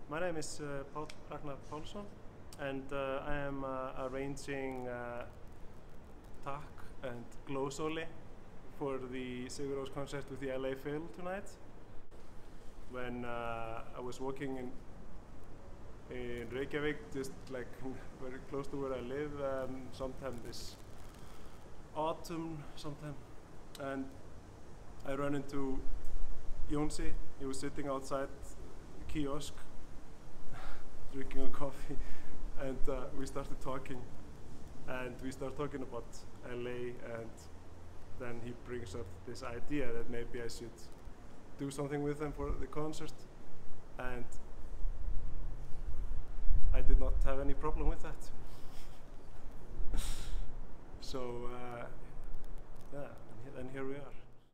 My name is Ragnar Pálsson, and I am arranging takk and glósóli for the Sigur Rós concert with the LA Phil tonight. When I was walking in Reykjavík, just like very close to where I live, sometime this autumn, and I ran into Jónsi. He was sitting outside the kiosk drinking a coffee, and we started talking, and we started talking about LA, and then he brings up this idea that maybe I should do something with them for the concert, and I did not have any problem with that. So yeah, and here we are.